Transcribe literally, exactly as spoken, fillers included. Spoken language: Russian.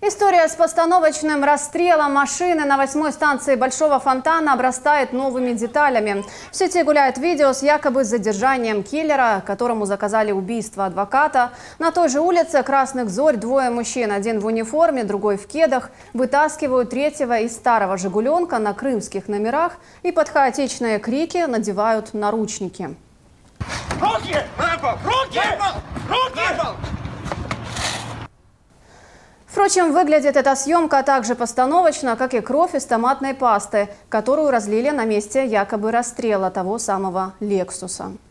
История с постановочным расстрелом машины на восьмой станции Большого Фонтана обрастает новыми деталями. В сети гуляет видео с якобы задержанием киллера, которому заказали убийство адвоката. На той же улице Красных Зорь двое мужчин, один в униформе, другой в кедах, вытаскивают третьего из старого «Жигуленка» на крымских номерах и под хаотичные крики надевают наручники. Руки! Руки! Руки! Впрочем, выглядит эта съемка так же постановочно, как и кровь из томатной пасты, которую разлили на месте якобы расстрела того самого «Лексуса».